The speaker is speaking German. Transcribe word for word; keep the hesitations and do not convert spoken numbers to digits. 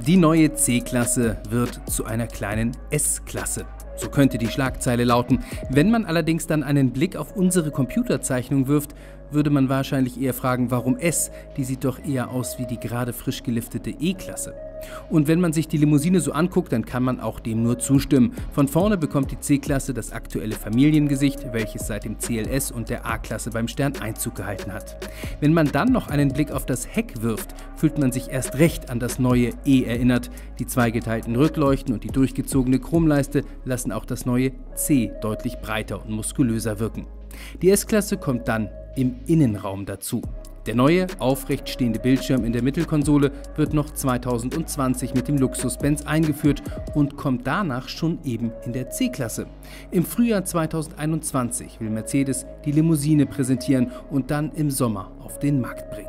Die neue C-Klasse wird zu einer kleinen S-Klasse. So könnte die Schlagzeile lauten. Wenn man allerdings dann einen Blick auf unsere Computerzeichnung wirft, würde man wahrscheinlich eher fragen, warum S? Die sieht doch eher aus wie die gerade frisch geliftete E-Klasse. Und wenn man sich die Limousine so anguckt, dann kann man auch dem nur zustimmen. Von vorne bekommt die C-Klasse das aktuelle Familiengesicht, welches seit dem C L S und der A-Klasse beim Stern Einzug gehalten hat. Wenn man dann noch einen Blick auf das Heck wirft, fühlt man sich erst recht an das neue E erinnert. Die zweigeteilten Rückleuchten und die durchgezogene Chromleiste lassen auch das neue C deutlich breiter und muskulöser wirken. Die S-Klasse kommt dann im Innenraum dazu. Der neue, aufrecht stehende Bildschirm in der Mittelkonsole wird noch zweitausendzwanzig mit dem Luxus-Benz eingeführt und kommt danach schon eben in der C-Klasse. Im Frühjahr zweitausendeinundzwanzig will Mercedes die Limousine präsentieren und dann im Sommer auf den Markt bringen.